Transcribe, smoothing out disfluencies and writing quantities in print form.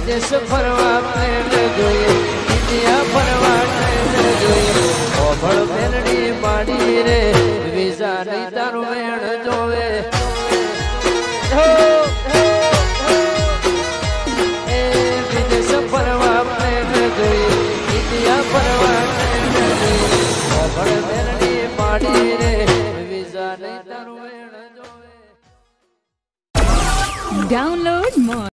વિદેશ ફરવા માટે જોઈએ, ઇન્ડિયા ફરવા માટે જોઈએ. ઓભળ મેલડી પાડી રે વિઝા ની તારું વેણ જોવે. એ વિદેશ ફરવા માટે જોઈએ, ઇન્ડિયા ફરવા માટે જોઈએ. ઓભળ મેલડી પાડી રે વિઝા ની તારું વેણ જોવે. Download more.